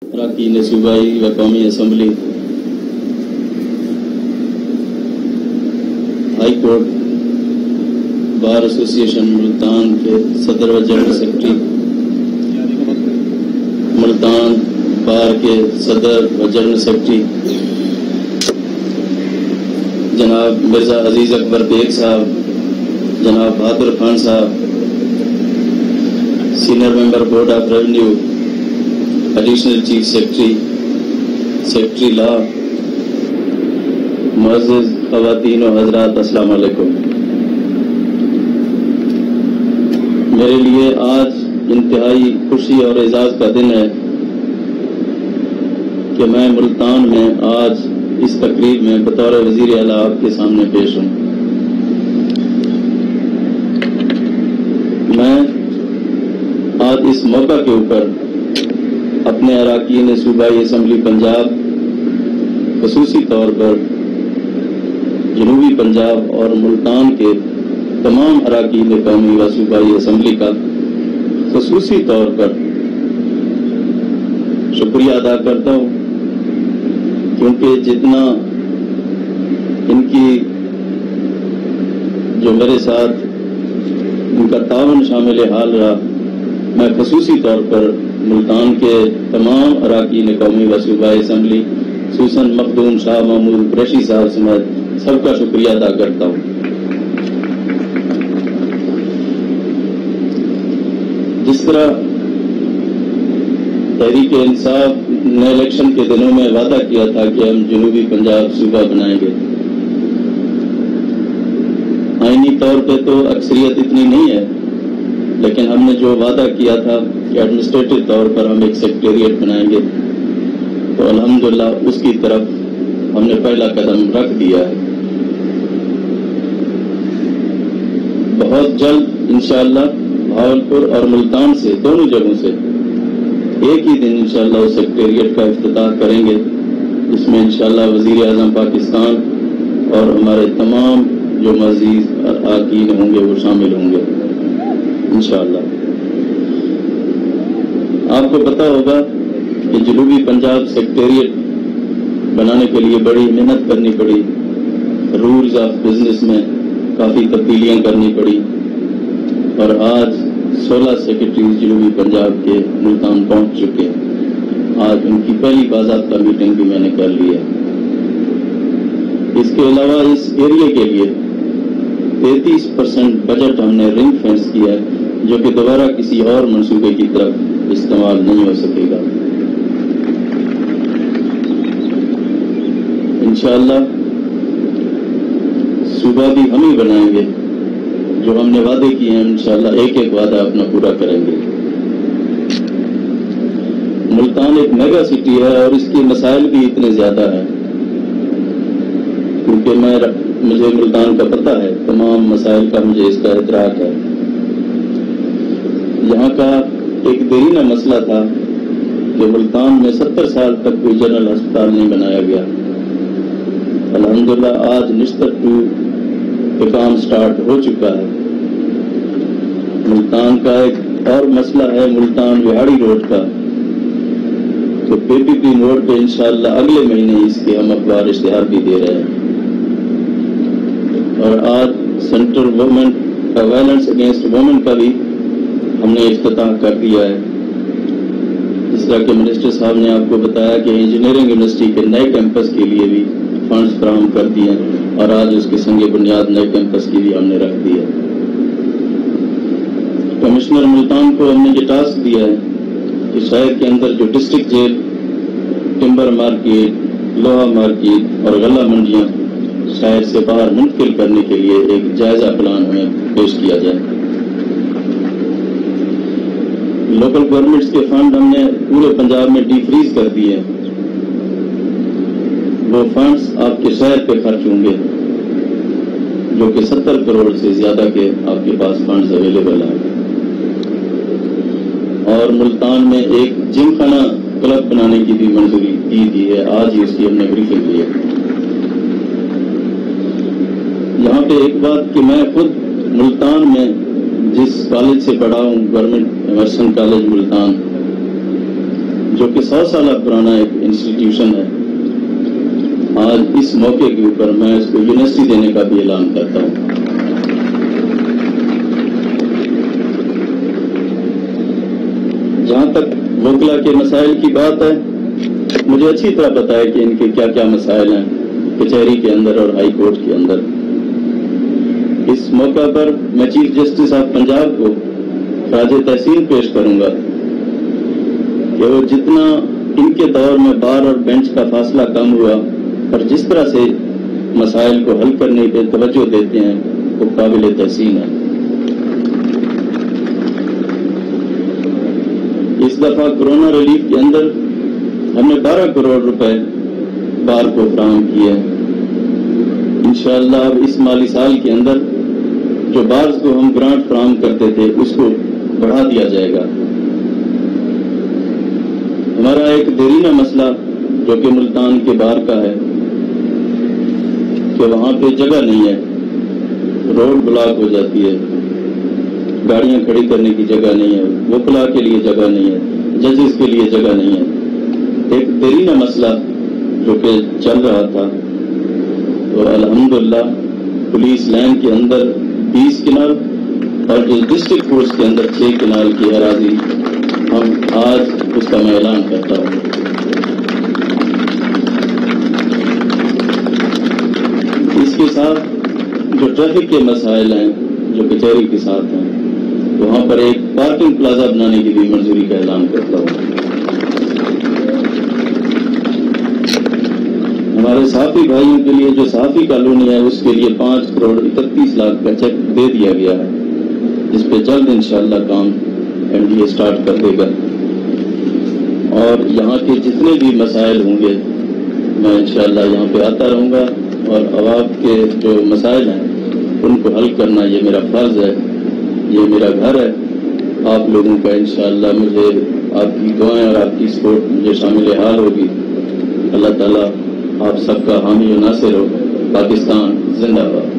اراکین صوبائی و قومی assembly high court bar association Multan کے صدر و جنرل سیکرٹری، ملتان بار کے صدر و جنرل سیکرٹری جناب مرزا عزیز اکبر بیگ صاحب، جناب بہادر خان صاحب، senior member board of revenue, additional chief secretary law, معزز خواتین و حضرات، السلام علیکم۔ میرے لیے آج انتہائی خوشی اور اعزاز کا دن ہے کہ میں ملتان میں آج اس تقریب میں بطور وزیر اعلیٰ آپ کے سامنے پیش ہوں۔ میں آج اس موقع کے اوپر اپنے اراکین صوبائی اسمبلی پنجاب، خصوصی طور پر جنوبی پنجاب اور ملتان کے تمام اراکین قومی و صوبائی اسمبلی کا خصوصی طور پر شکریہ ادا کرتا ہوں، کیونکہ جتنا ان کی جو میرے ساتھ ان کا تعاون شامل حال رہا، میں خصوصی طور پر ملتان کے تمام اراکین قومی و صوبائی اسمبلی خصوصاً مخدوم شاہ محمود قریشی صاحب سمیت سب کا شکریہ ادا کرتا ہوں۔ جس طرح تحریک انصاف نے الیکشن کے دنوں میں وعدہ کیا تھا کہ ہم جنوبی پنجاب صوبہ بنائیں گے، آئینی طور پہ تو اکثریت اتنی نہیں ہے، لیکن ہم نے جو وعدہ کیا تھا کہ ایڈمنسٹریٹو طور پر ہم ایک سیکریٹریٹ بنائیں گے، تو الحمدللہ اس کی طرف ہم نے پہلا قدم رکھ دیا ہے۔ بہت جلد انشاءاللہ بھاولپور اور ملتان سے، دونوں جگہوں سے ایک ہی دن انشاءاللہ اس سیکریٹریٹ کا افتتاح کریں گے، جس میں انشاءاللہ وزیر اعظم پاکستان اور ہمارے تمام جو معزز اراکین ہوں گے وہ شامل ہوں گے انشاءاللہ۔ آپ کو پتہ ہوگا کہ جنوبی پنجاب سیکریٹریٹ بنانے کے لیے بڑی محنت کرنی پڑی، رولز آف بزنس میں کافی تبدیلیاں کرنی پڑی، اور آج 16 سیکرٹریز جنوبی پنجاب کے ملتان پہنچ چکے ہیں۔ آج ان کی پہلی باضابطہ میٹنگ بھی میں نے کر لی ہے۔ اس کے علاوہ اس ایریے کے لیے 33% بجٹ ہم نے رنگ فینس کیا ہے، جو کہ دوبارہ کسی اور منصوبے کی طرف استعمال نہیں ہو سکے گا۔ انشاءاللہ صوبہ بھی ہم ہی بنائیں گے، جو ہم نے وعدے کیے ہیں انشاءاللہ ایک ایک وعدہ اپنا پورا کریں گے۔ ملتان ایک میگا سٹی ہے اور اس کے مسائل بھی اتنے زیادہ ہیں، کیونکہ مجھے ملتان کا پتہ ہے، تمام مسائل کا مجھے اس کا ادراک ہے۔ یہاں کا ایک دیرینہ مسئلہ تھا کہ ملتان میں 70 سال تک کوئی جنرل ہسپتال نہیں بنایا گیا۔ الحمدللہ آج نشتر 2 پہ کام سٹارٹ ہو چکا ہے۔ ملتان کا ایک اور مسئلہ ہے ملتان وہاڑی روڈ کا، تو PPP روڈ پہ انشاءاللہ اگلے مہینے اس کے ہم اخبار اشتہار بھی دے رہے ہیں۔ اور آج سینٹرل وومن کا وائلنس اگینسٹ وومن کا بھی ہم نے افتتاح کر دیا ہے۔ جس طرح کہ منسٹر صاحب نے آپ کو بتایا کہ انجینئرنگ یونیورسٹی کے نئے کیمپس کے لیے بھی فنڈز فراہم کر دیے ہیں، اور آج اس کے سنگ بنیاد نئے کیمپس کی بھی ہم نے رکھ دی ہے۔ کمشنر ملتان کو ہم نے یہ ٹاسک دیا ہے کہ شہر کے اندر جو ڈسٹرکٹ جیل، ٹمبر مارکیٹ، لوہا مارکیٹ اور غلہ منڈیاں شہر سے باہر منتقل کرنے کے لیے ایک جائزہ پلان ہمیں پیش کیا جائے۔ لوکل گورنمنٹس کے فنڈ ہم نے پورے پنجاب میں ڈی فریز کر دیے ہیں، وہ فنڈز آپ کے شہر پہ خرچ ہوں گے، جو کہ 70 کروڑ سے زیادہ کے آپ کے پاس فنڈز اویلیبل ہیں۔ اور ملتان میں ایک جم خانہ کلب بنانے کی بھی منظوری دی ہے، آج ہی اس کی ہم نے بریفنگ لی ہے۔ یہاں پہ ایک بات کہ میں خود ملتان میں جس کالج سے پڑھا ہوں، گورنمنٹ ایمرسن کالج ملتان، جو کہ 100 سالہ پرانا ایک انسٹیٹیوشن ہے، آج اس موقع کے اوپر میں اس کو یونیورسٹی دینے کا بھی اعلان کرتا ہوں۔ جہاں تک وکلا کے مسائل کی بات ہے، مجھے اچھی طرح پتا ہے کہ ان کے کیا کیا مسائل ہیں کچہری کے اندر اور ہائی کورٹ کے اندر۔ اس موقع پر میں چیف جسٹس آف پنجاب کو خراج تحسین پیش کروں گا کہ وہ جتنا ان کے دور میں بار اور بینچ کا فاصلہ کم ہوا اور جس طرح سے مسائل کو حل کرنے پہ توجہ دیتے ہیں وہ قابل تحسین ہے۔ اس دفعہ کرونا ریلیف کے اندر ہم نے 12 کروڑ روپے بار کو فراہم کیے ہیں۔ انشاءاللہ اب اس مالی سال کے اندر جو بارز کو ہم گرانٹ فراہم کرتے تھے اس کو بڑھا دیا جائے گا۔ ہمارا ایک دیرینہ مسئلہ جو کہ ملتان کے بار کا ہے کہ وہاں پہ جگہ نہیں ہے، روڈ بلاک ہو جاتی ہے، گاڑیاں کھڑی کرنے کی جگہ نہیں ہے، وکلا کے لیے جگہ نہیں ہے، ججز کے لیے جگہ نہیں ہے۔ ایک دیرینہ مسئلہ جو کہ چل رہا تھا، اور الحمدللہ پولیس لائن کے اندر 20 کنال اور جو ڈسٹرکٹ کورٹس کے اندر 6 کنال کی اراضی ہم آج اس کا میں اعلان کرتا ہوں۔ اس کے ساتھ جو ٹریفک کے مسائل ہیں جو کچہری کے ساتھ ہیں، وہاں پر ایک پارکنگ پلازا بنانے کی بھی منظوری کا اعلان کرتا ہوں۔ ہمارے صحافی بھائیوں کے لیے جو صحافی کالونی ہے اس کے لیے 5 کروڑ 31 لاکھ کا چیک دے دیا گیا ہے، جس پہ جلد انشاءاللہ کام MDA اسٹارٹ کر دے گا۔ اور یہاں کے جتنے بھی مسائل ہوں گے میں انشاءاللہ یہاں پہ آتا رہوں گا، اور عوام کے جو مسائل ہیں ان کو حل کرنا یہ میرا فرض ہے، یہ میرا گھر ہے۔ آپ لوگوں کا انشاءاللہ مجھے آپ کی دعائیں اور آپ کی سپورٹ مجھے شامل حال ہوگی۔ اللہ تعالیٰ آپ سب کا حامی و ناصر ہو۔ پاکستان زندہ باد۔